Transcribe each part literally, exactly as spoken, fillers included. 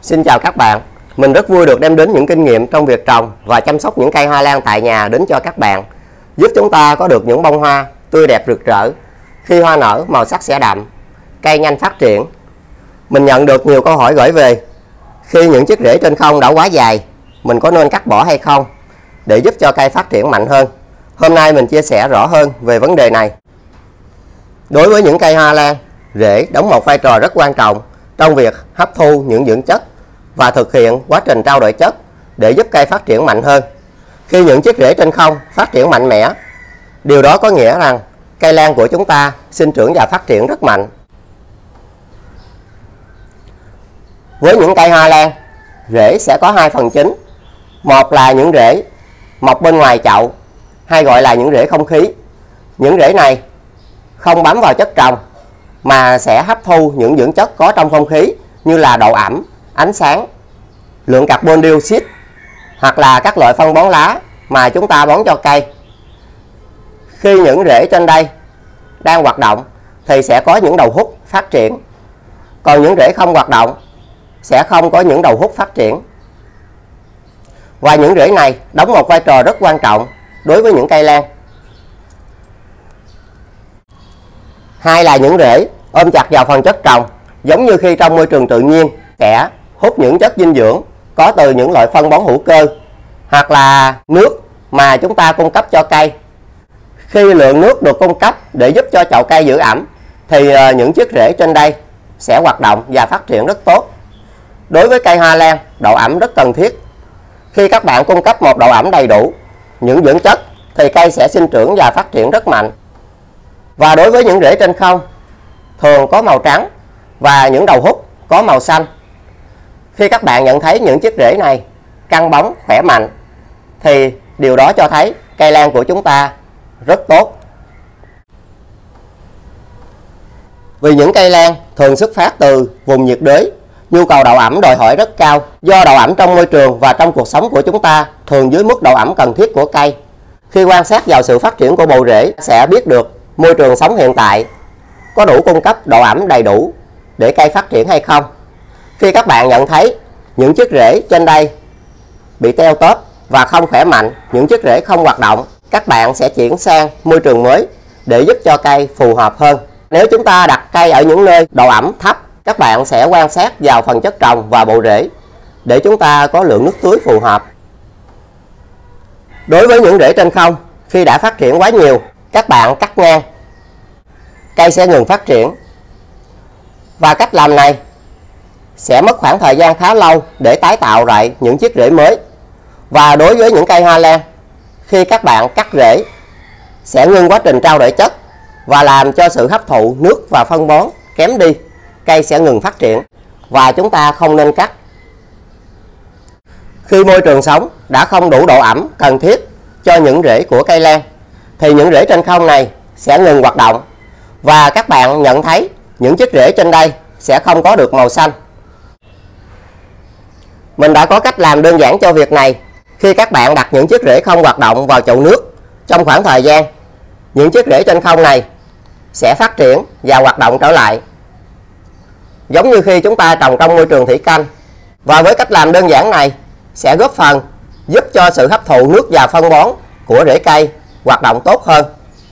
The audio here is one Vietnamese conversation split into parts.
Xin chào các bạn. Mình rất vui được đem đến những kinh nghiệm trong việc trồng và chăm sóc những cây hoa lan tại nhà đến cho các bạn, giúp chúng ta có được những bông hoa tươi đẹp rực rỡ. Khi hoa nở, màu sắc sẽ đậm, cây nhanh phát triển. Mình nhận được nhiều câu hỏi gửi về: khi những chiếc rễ trên không đã quá dài, mình có nên cắt bỏ hay không để giúp cho cây phát triển mạnh hơn? Hôm nay mình chia sẻ rõ hơn về vấn đề này. Đối với những cây hoa lan, rễ đóng một vai trò rất quan trọng trong việc hấp thu những dưỡng chất và thực hiện quá trình trao đổi chất để giúp cây phát triển mạnh hơn. Khi những chiếc rễ trên không phát triển mạnh mẽ, điều đó có nghĩa rằng cây lan của chúng ta sinh trưởng và phát triển rất mạnh. Với những cây hoa lan, rễ sẽ có hai phần chính. Một là những rễ mọc bên ngoài chậu, hay gọi là những rễ không khí. Những rễ này không bám vào chất trồng mà sẽ hấp thu những dưỡng chất có trong không khí như là độ ẩm, ánh sáng, lượng carbon dioxide hoặc là các loại phân bón lá mà chúng ta bón cho cây. Khi những rễ trên đây đang hoạt động thì sẽ có những đầu hút phát triển, còn những rễ không hoạt động sẽ không có những đầu hút phát triển. Và những rễ này đóng một vai trò rất quan trọng đối với những cây lan. Hai là những rễ ôm chặt vào phần chất trồng, giống như khi trong môi trường tự nhiên sẽ hút những chất dinh dưỡng có từ những loại phân bón hữu cơ hoặc là nước mà chúng ta cung cấp cho cây. Khi lượng nước được cung cấp để giúp cho chậu cây giữ ẩm thì những chiếc rễ trên đây sẽ hoạt động và phát triển rất tốt. Đối với cây hoa lan, độ ẩm rất cần thiết. Khi các bạn cung cấp một độ ẩm đầy đủ những dưỡng chất thì cây sẽ sinh trưởng và phát triển rất mạnh. Và đối với những rễ trên không, thường có màu trắng và những đầu hút có màu xanh. Khi các bạn nhận thấy những chiếc rễ này căng bóng, khỏe mạnh thì điều đó cho thấy cây lan của chúng ta rất tốt. Vì những cây lan thường xuất phát từ vùng nhiệt đới, nhu cầu độ ẩm đòi hỏi rất cao. Do độ ẩm trong môi trường và trong cuộc sống của chúng ta thường dưới mức độ ẩm cần thiết của cây. Khi quan sát vào sự phát triển của bộ rễ sẽ biết được môi trường sống hiện tại có đủ cung cấp độ ẩm đầy đủ để cây phát triển hay không. Khi các bạn nhận thấy những chiếc rễ trên đây bị teo tóp và không khỏe mạnh, những chiếc rễ không hoạt động, các bạn sẽ chuyển sang môi trường mới để giúp cho cây phù hợp hơn. Nếu chúng ta đặt cây ở những nơi độ ẩm thấp, các bạn sẽ quan sát vào phần chất trồng và bộ rễ để chúng ta có lượng nước tưới phù hợp. Đối với những rễ trên không, khi đã phát triển quá nhiều, các bạn cắt ngang, cây sẽ ngừng phát triển. Và cách làm này sẽ mất khoảng thời gian khá lâu để tái tạo lại những chiếc rễ mới. Và đối với những cây hoa lan, khi các bạn cắt rễ sẽ ngưng quá trình trao đổi chất và làm cho sự hấp thụ nước và phân bón kém đi, cây sẽ ngừng phát triển và chúng ta không nên cắt. Khi môi trường sống đã không đủ độ ẩm cần thiết cho những rễ của cây lan thì những rễ trên không này sẽ ngừng hoạt động và các bạn nhận thấy những chiếc rễ trên đây sẽ không có được màu xanh. Mình đã có cách làm đơn giản cho việc này. Khi các bạn đặt những chiếc rễ không hoạt động vào chậu nước trong khoảng thời gian, những chiếc rễ trên không này sẽ phát triển và hoạt động trở lại, giống như khi chúng ta trồng trong môi trường thủy canh. Và với cách làm đơn giản này sẽ góp phần giúp cho sự hấp thụ nước và phân bón của rễ cây hoạt động tốt hơn.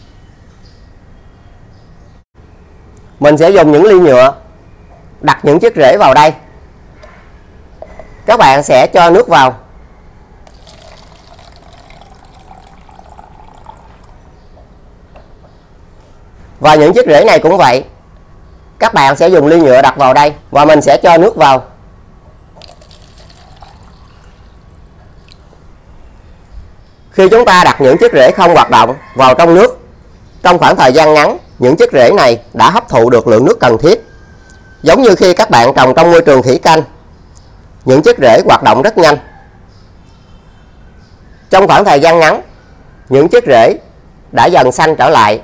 Mình sẽ dùng những ly nhựa đặt những chiếc rễ vào đây. Các bạn sẽ cho nước vào. Và những chiếc rễ này cũng vậy. Các bạn sẽ dùng ly nhựa đặt vào đây và mình sẽ cho nước vào. Khi chúng ta đặt những chiếc rễ không hoạt động vào trong nước, trong khoảng thời gian ngắn, những chiếc rễ này đã hấp thụ được lượng nước cần thiết. Giống như khi các bạn trồng trong môi trường thủy canh, những chiếc rễ hoạt động rất nhanh. Trong khoảng thời gian ngắn, những chiếc rễ đã dần xanh trở lại.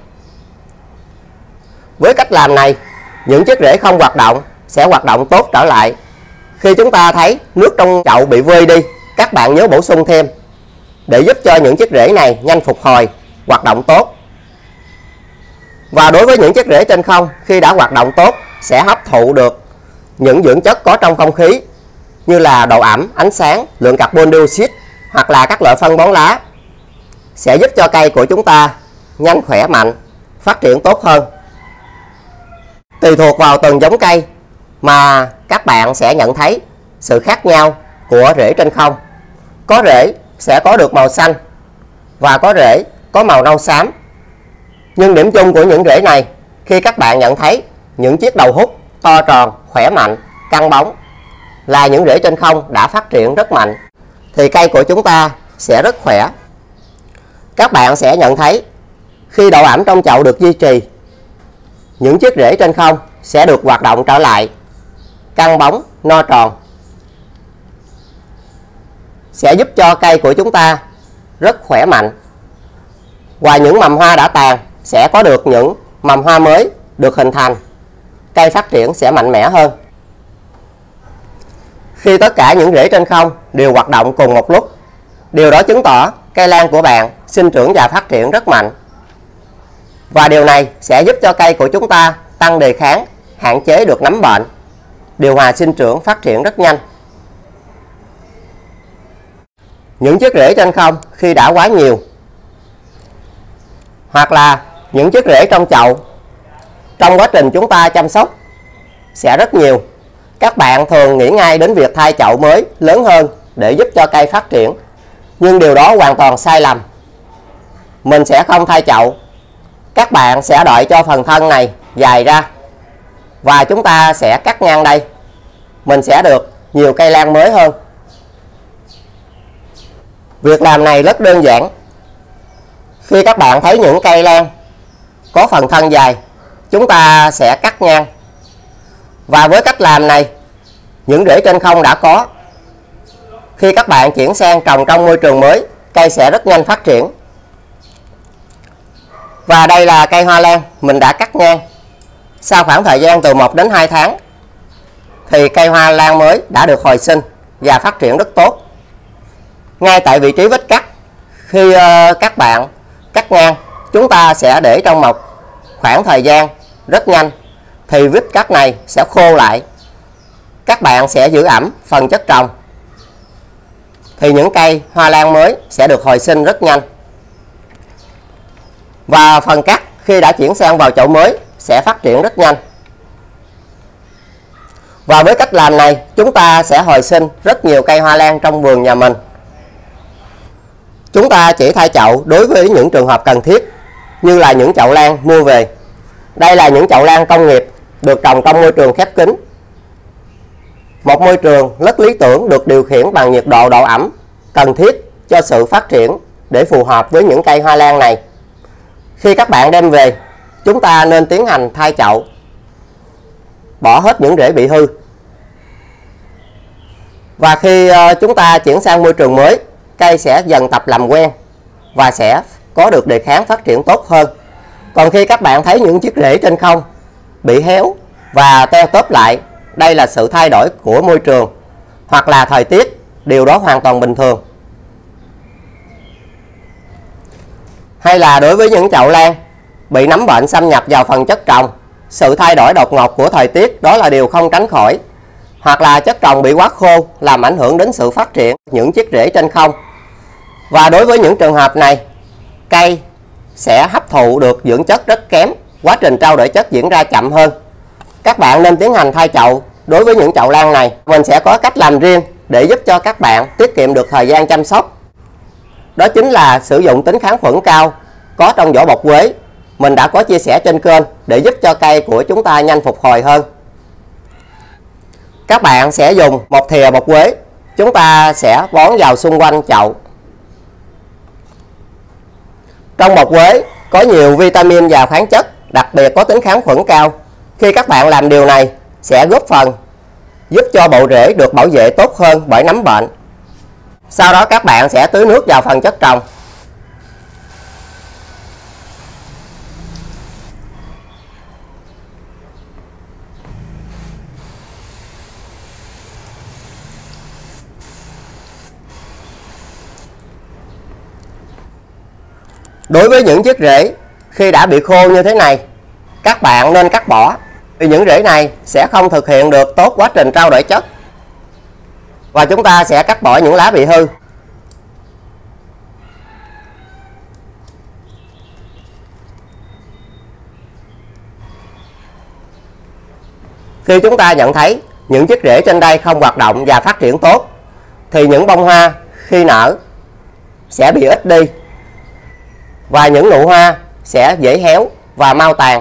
Với cách làm này, những chiếc rễ không hoạt động sẽ hoạt động tốt trở lại. Khi chúng ta thấy nước trong chậu bị vơi đi, các bạn nhớ bổ sung thêm để giúp cho những chiếc rễ này nhanh phục hồi, hoạt động tốt. Và đối với những chiếc rễ trên không, khi đã hoạt động tốt sẽ hấp thụ được những dưỡng chất có trong không khí như là độ ẩm, ánh sáng, lượng carbon dioxide hoặc là các loại phân bón lá sẽ giúp cho cây của chúng ta nhanh khỏe mạnh, phát triển tốt hơn. Tùy thuộc vào từng giống cây mà các bạn sẽ nhận thấy sự khác nhau của rễ trên không. Có rễ sẽ có được màu xanh và có rễ có màu nâu xám. Nhưng điểm chung của những rễ này, khi các bạn nhận thấy những chiếc đầu hút to tròn, khỏe mạnh, căng bóng là những rễ trên không đã phát triển rất mạnh, thì cây của chúng ta sẽ rất khỏe. Các bạn sẽ nhận thấy khi độ ẩm trong chậu được duy trì, những chiếc rễ trên không sẽ được hoạt động trở lại, căng bóng, no tròn, sẽ giúp cho cây của chúng ta rất khỏe mạnh. Và những mầm hoa đã tàn sẽ có được những mầm hoa mới được hình thành, cây phát triển sẽ mạnh mẽ hơn. Khi tất cả những rễ trên không đều hoạt động cùng một lúc, điều đó chứng tỏ cây lan của bạn sinh trưởng và phát triển rất mạnh. Và điều này sẽ giúp cho cây của chúng ta tăng đề kháng, hạn chế được nấm bệnh, điều hòa sinh trưởng, phát triển rất nhanh. Những chiếc rễ trên không khi đã quá nhiều, hoặc là những chiếc rễ trong chậu, trong quá trình chúng ta chăm sóc sẽ rất nhiều, các bạn thường nghĩ ngay đến việc thay chậu mới lớn hơn để giúp cho cây phát triển. Nhưng điều đó hoàn toàn sai lầm. Mình sẽ không thay chậu, các bạn sẽ đợi cho phần thân này dài ra và chúng ta sẽ cắt ngang đây, mình sẽ được nhiều cây lan mới hơn. Việc làm này rất đơn giản. Khi các bạn thấy những cây lan có phần thân dài, chúng ta sẽ cắt ngang. Và với cách làm này, những rễ trên không đã có, khi các bạn chuyển sang trồng trong môi trường mới, cây sẽ rất nhanh phát triển. Và đây là cây hoa lan mình đã cắt ngang. Sau khoảng thời gian từ một đến hai tháng thì cây hoa lan mới đã được hồi sinh và phát triển rất tốt. Ngay tại vị trí vết cắt, khi uh, các bạn cắt ngang, chúng ta sẽ để trong một khoảng thời gian rất nhanh thì vết cắt này sẽ khô lại. Các bạn sẽ giữ ẩm phần chất trồng thì những cây hoa lan mới sẽ được hồi sinh rất nhanh. Và phần cắt khi đã chuyển sang vào chậu mới sẽ phát triển rất nhanh. Và với cách làm này, chúng ta sẽ hồi sinh rất nhiều cây hoa lan trong vườn nhà mình. Chúng ta chỉ thay chậu đối với những trường hợp cần thiết, như là những chậu lan mua về. Đây là những chậu lan công nghiệp được trồng trong môi trường khép kín. Một môi trường rất lý tưởng được điều khiển bằng nhiệt độ, độ ẩm cần thiết cho sự phát triển để phù hợp với những cây hoa lan này. Khi các bạn đem về, chúng ta nên tiến hành thay chậu, bỏ hết những rễ bị hư. Và khi chúng ta chuyển sang môi trường mới, cây sẽ dần tập làm quen và sẽ có được đề kháng phát triển tốt hơn. Còn khi các bạn thấy những chiếc rễ trên không bị héo và teo tóp lại, đây là sự thay đổi của môi trường hoặc là thời tiết, điều đó hoàn toàn bình thường. Hay là đối với những chậu lan bị nấm bệnh xâm nhập vào phần chất trồng, sự thay đổi đột ngột của thời tiết đó là điều không tránh khỏi. Hoặc là chất trồng bị quá khô làm ảnh hưởng đến sự phát triển những chiếc rễ trên không. Và đối với những trường hợp này, cây sẽ hấp thụ được dưỡng chất rất kém, quá trình trao đổi chất diễn ra chậm hơn. Các bạn nên tiến hành thay chậu đối với những chậu lan này. Mình sẽ có cách làm riêng để giúp cho các bạn tiết kiệm được thời gian chăm sóc. Đó chính là sử dụng tính kháng khuẩn cao có trong vỏ bọc quế. Mình đã có chia sẻ trên kênh để giúp cho cây của chúng ta nhanh phục hồi hơn. Các bạn sẽ dùng một thìa bọc quế, chúng ta sẽ bón vào xung quanh chậu. Trong bọc quế có nhiều vitamin và khoáng chất, đặc biệt có tính kháng khuẩn cao. Khi các bạn làm điều này sẽ góp phần giúp cho bộ rễ được bảo vệ tốt hơn bởi nấm bệnh. Sau đó các bạn sẽ tưới nước vào phần chất trồng. Đối với những chiếc rễ khi đã bị khô như thế này, các bạn nên cắt bỏ, vì những rễ này sẽ không thực hiện được tốt quá trình trao đổi chất. Và chúng ta sẽ cắt bỏ những lá bị hư. Khi chúng ta nhận thấy những chiếc rễ trên đây không hoạt động và phát triển tốt, thì những bông hoa khi nở sẽ bị ít đi và những nụ hoa sẽ dễ héo và mau tàn.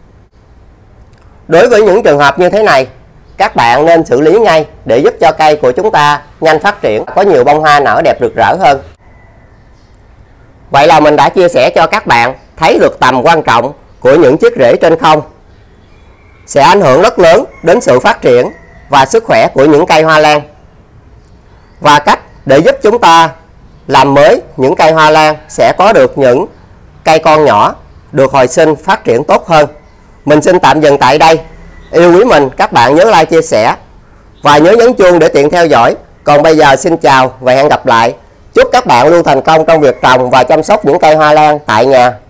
Đối với những trường hợp như thế này, các bạn nên xử lý ngay để giúp cho cây của chúng ta nhanh phát triển, có nhiều bông hoa nở đẹp rực rỡ hơn. Vậy là mình đã chia sẻ cho các bạn thấy được tầm quan trọng của những chiếc rễ trên không, sẽ ảnh hưởng rất lớn đến sự phát triển và sức khỏe của những cây hoa lan, và cách để giúp chúng ta làm mới những cây hoa lan sẽ có được những cây con nhỏ được hồi sinh phát triển tốt hơn. Mình xin tạm dừng tại đây. Yêu quý mình, các bạn nhớ like, chia sẻ và nhớ nhấn chuông để tiện theo dõi. Còn bây giờ xin chào và hẹn gặp lại. Chúc các bạn luôn thành công trong việc trồng và chăm sóc những cây hoa lan tại nhà.